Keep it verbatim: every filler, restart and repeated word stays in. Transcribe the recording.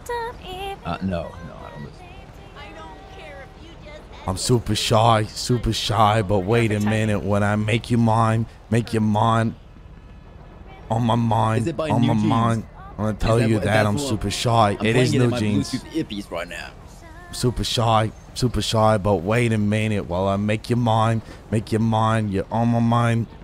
Uh, no, no, I don't listen. I'm super shy, super shy, but wait a minute. When I make you mine, make you mine, on my mind, Is it by on New my Jeans? mind. I'm gonna tell that you what- that that's I'm what- super shy. I'm It is playing New in my Jeans. Bluetooth earpiece right now. Super shy, super shy, but wait a minute. While I make you mine, make you mine, you're on my mind.